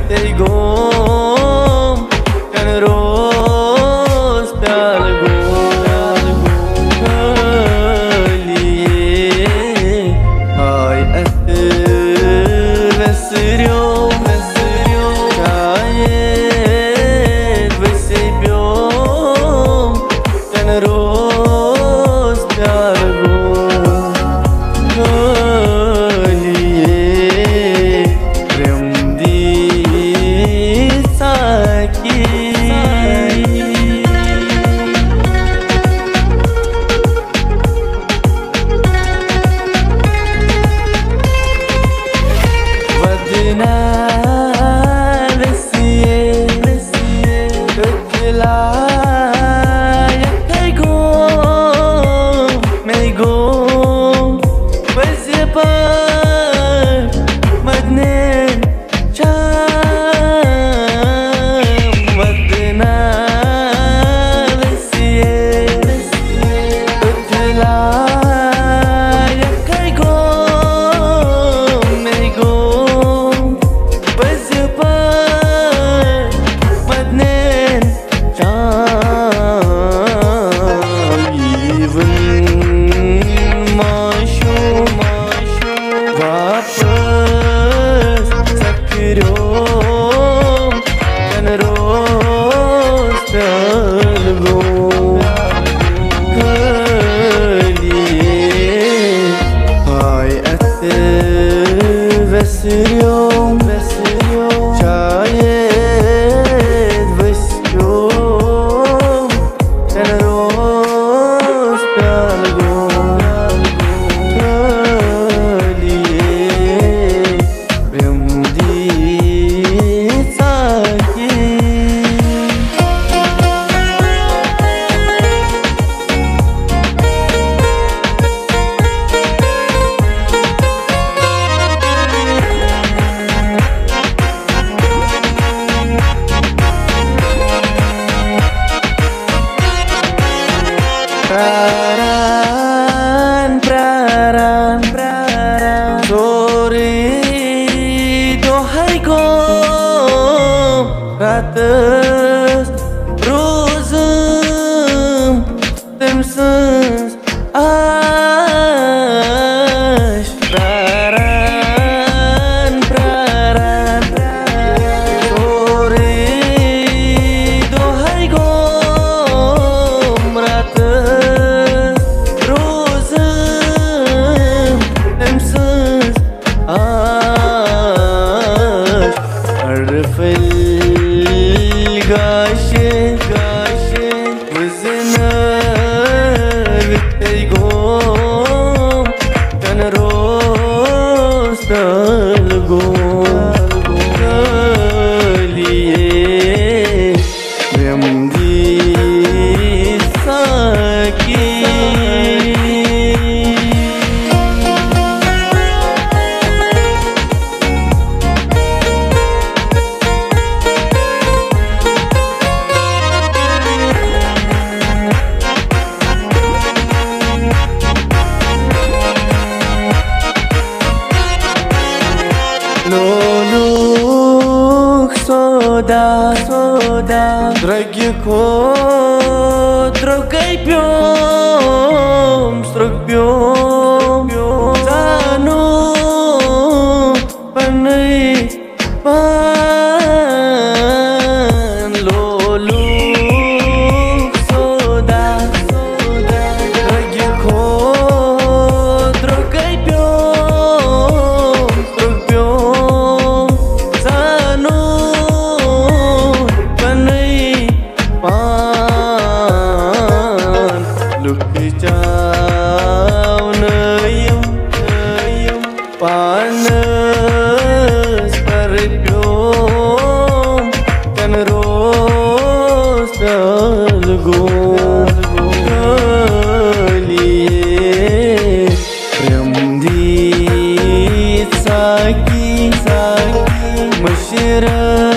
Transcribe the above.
Ratas rozum temsens ash praran sore dohai gom ratas rozum temsens ash arfil Gaşe vızınır Eygom Kan rostal gom Kaliye Remdi saki Loluk soda Dragi ko Drogai piom Strog piom Zanu Panay Pan Loluk soda Dragi ko Drogai piom Strog piom Zanu Panay Pan Luk Chow Nayam Panas Paripyom Kan rostal gom Kaliye Remdi saki Mashira